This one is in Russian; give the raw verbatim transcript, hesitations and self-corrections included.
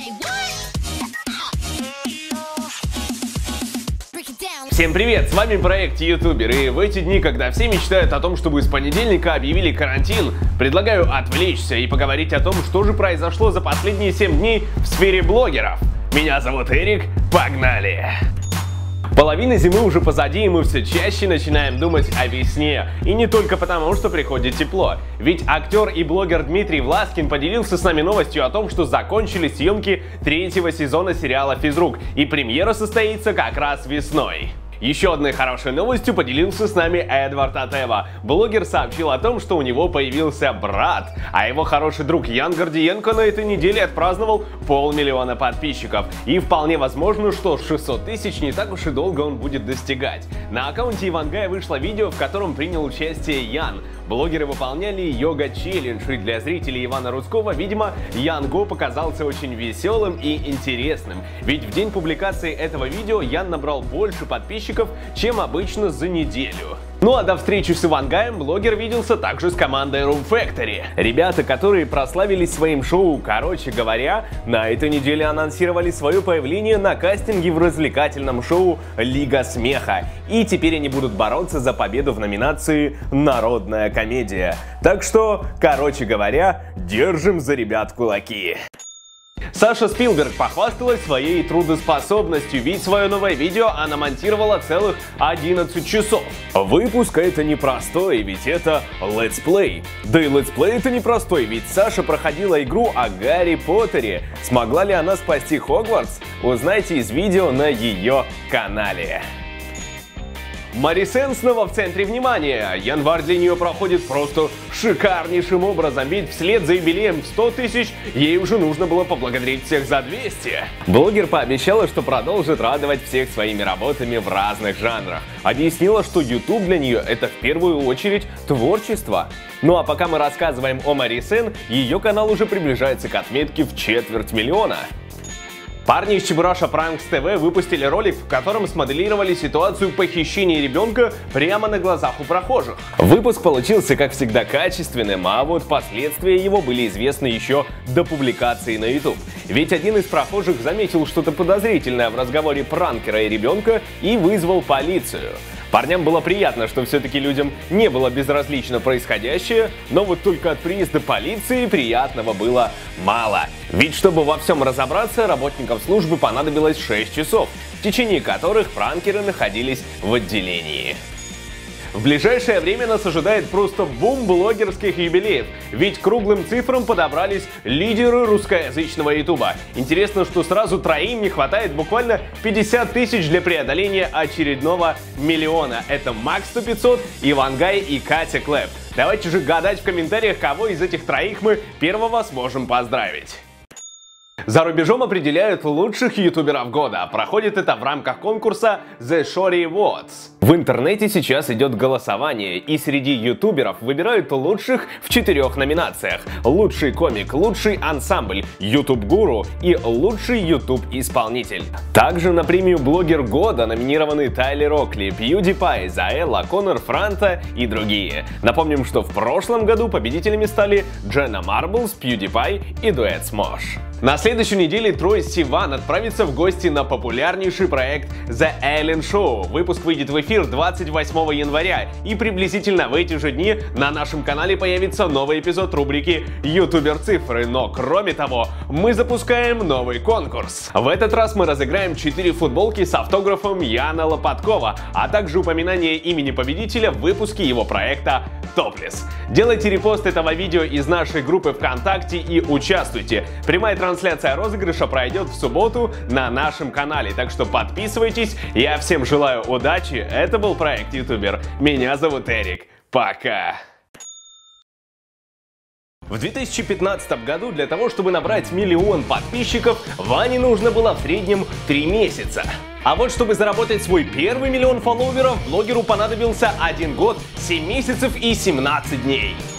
Всем привет, с вами проект Ютубер, и в эти дни, когда все мечтают о том, чтобы с понедельника объявили карантин, предлагаю отвлечься и поговорить о том, что же произошло за последние семь дней в сфере блогеров. Меня зовут Эрик, погнали! Половина зимы уже позади, и мы все чаще начинаем думать о весне. И не только потому, что приходит тепло. Ведь актер и блогер Дмитрий Власкин поделился с нами новостью о том, что закончились съемки третьего сезона сериала «Физрук», и премьера состоится как раз весной. Еще одной хорошей новостью поделился с нами Эдвард Атева. Блогер сообщил о том, что у него появился брат, а его хороший друг Ян Гордиенко на этой неделе отпраздновал полмиллиона подписчиков. И вполне возможно, что шестьсот тысяч не так уж и долго он будет достигать. На аккаунте Ивангая вышло видео, в котором принял участие Ян. Блогеры выполняли йога-челлендж, и для зрителей Ивана Рудского, видимо, Ян Го показался очень веселым и интересным. Ведь в день публикации этого видео Ян набрал больше подписчиков, чем обычно за неделю. Ну а до встречи с Ивангаем блогер виделся также с командой Room Factory. Ребята, которые прославились своим шоу, короче говоря, на этой неделе анонсировали свое появление на кастинге в развлекательном шоу «Лига смеха». И теперь они будут бороться за победу в номинации «Народная комедия». Так что, короче говоря, держим за ребят кулаки. Саша Спилберг похвасталась своей трудоспособностью, ведь свое новое видео она монтировала целых одиннадцать часов. Выпуск это непростой, ведь это летсплей. Да и летсплей это непростой, ведь Саша проходила игру о Гарри Поттере. Смогла ли она спасти Хогвартс? Узнайте из видео на ее канале. Мари Сен снова в центре внимания. Январь для нее проходит просто шикарнейшим образом, ведь вслед за юбилеем в сто тысяч ей уже нужно было поблагодарить всех за двести. Блогер пообещала, что продолжит радовать всех своими работами в разных жанрах. Объяснила, что YouTube для нее это в первую очередь творчество. Ну а пока мы рассказываем о Мари Сен, ее канал уже приближается к отметке в четверть миллиона. Парни из Чебураша Пранкс ТВ выпустили ролик, в котором смоделировали ситуацию похищения ребенка прямо на глазах у прохожих. Выпуск получился, как всегда, качественным, а вот последствия его были известны еще до публикации на YouTube. Ведь один из прохожих заметил что-то подозрительное в разговоре пранкера и ребенка и вызвал полицию. Парням было приятно, что все-таки людям не было безразлично происходящее, но вот только от приезда полиции приятного было мало. Ведь чтобы во всем разобраться, работникам службы понадобилось шесть часов, в течение которых пранкеры находились в отделении. В ближайшее время нас ожидает просто бум блогерских юбилеев, ведь к круглым цифрам подобрались лидеры русскоязычного ютуба. Интересно, что сразу троим не хватает буквально пятьдесят тысяч для преодоления очередного миллиона. Это Макс сто пятьсот, Ивангай и Катя Клэп. Давайте же гадать в комментариях, кого из этих троих мы первого сможем поздравить. За рубежом определяют лучших ютуберов года. Проходит это в рамках конкурса The Shorty Awards. В интернете сейчас идет голосование, и среди ютуберов выбирают лучших в четырех номинациях. Лучший комик, лучший ансамбль, YouTube-гуру и лучший YouTube-исполнитель. Также на премию блогер года номинированы Тайлер Окли, PewDiePie, Заэлла, Конор Франта и другие. Напомним, что в прошлом году победителями стали Дженна Марблс, PewDiePie и дуэт Smosh. На следующей неделе Трой Сиван отправится в гости на популярнейший проект The Ellen Show. Выпуск выйдет в эфир двадцать восьмого января, и приблизительно в эти же дни на нашем канале появится новый эпизод рубрики «Ютубер цифры». Но кроме того, мы запускаем новый конкурс. В этот раз мы разыграем четыре футболки с автографом Яна Лопаткова, а также упоминание имени победителя в выпуске его проекта Топлес. Делайте репост этого видео из нашей группы ВКонтакте и участвуйте. Прямая трансляция розыгрыша пройдет в субботу на нашем канале, так что подписывайтесь. Я всем желаю удачи. Это был проект Ютубер. Меня зовут Эрик. Пока! В две тысячи пятнадцатом году для того, чтобы набрать миллион подписчиков, Ване нужно было в среднем три месяца. А вот чтобы заработать свой первый миллион фолловеров, блогеру понадобился один год, семь месяцев и семнадцать дней.